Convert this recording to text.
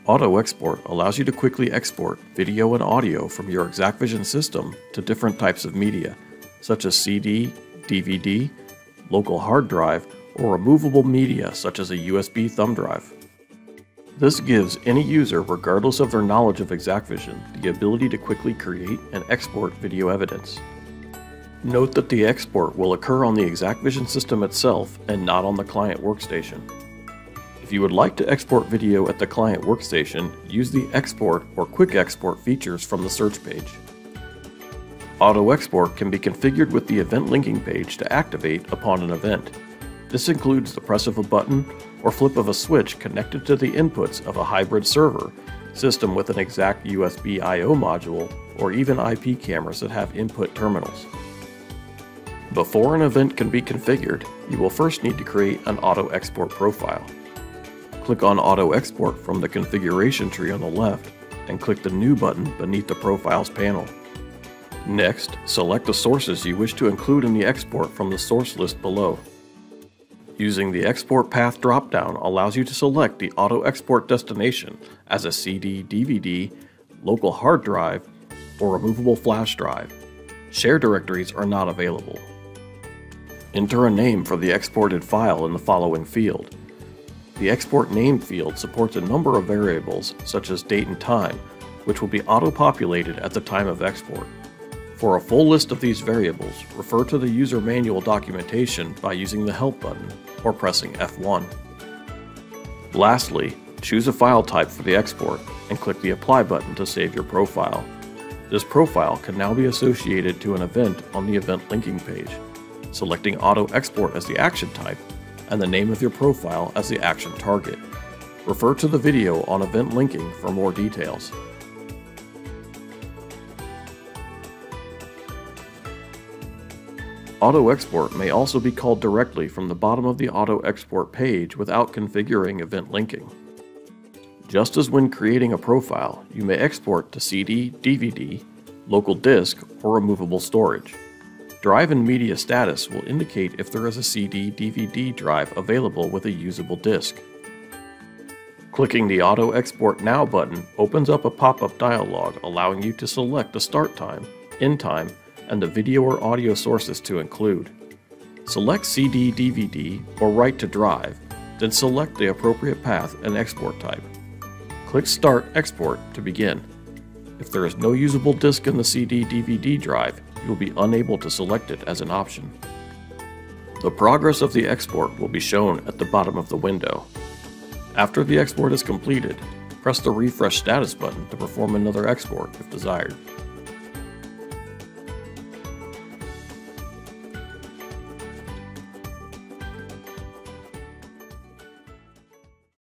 Auto Export allows you to quickly export video and audio from your ExactVision system to different types of media, such as CD, DVD, local hard drive, or removable media such as a USB thumb drive. This gives any user, regardless of their knowledge of ExactVision, the ability to quickly create and export video evidence. Note that the export will occur on the ExactVision system itself and not on the client workstation. If you would like to export video at the client workstation, use the Export or Quick Export features from the search page. Auto Export can be configured with the event linking page to activate upon an event. This includes the press of a button or flip of a switch connected to the inputs of a hybrid server system with an exact USB I/O module, or even IP cameras that have input terminals. Before an event can be configured, you will first need to create an Auto Export profile. Click on Auto Export from the configuration tree on the left and click the New button beneath the Profiles panel. Next, select the sources you wish to include in the export from the source list below. Using the Export Path dropdown allows you to select the Auto Export destination as a CD, DVD, local hard drive, or removable flash drive. Share directories are not available. Enter a name for the exported file in the following field. The Export Name field supports a number of variables such as date and time, which will be auto-populated at the time of export. For a full list of these variables, refer to the user manual documentation by using the Help button or pressing F1. Lastly, choose a file type for the export and click the Apply button to save your profile. This profile can now be associated to an event on the event linking page, selecting Auto Export as the action type and the name of your profile as the action target. Refer to the video on event linking for more details. Auto Export may also be called directly from the bottom of the Auto Export page without configuring event linking. Just as when creating a profile, you may export to CD, DVD, local disk, or removable storage. Drive and media status will indicate if there is a CD, DVD drive available with a usable disk. Clicking the Auto Export Now button opens up a pop-up dialog allowing you to select the start time, end time, and the video or audio sources to include. Select CD, DVD, or Write to Drive, then select the appropriate path and export type. Click Start Export to begin. If there is no usable disk in the CD, DVD drive, you will be unable to select it as an option. The progress of the export will be shown at the bottom of the window. After the export is completed, press the Refresh Status button to perform another export if desired.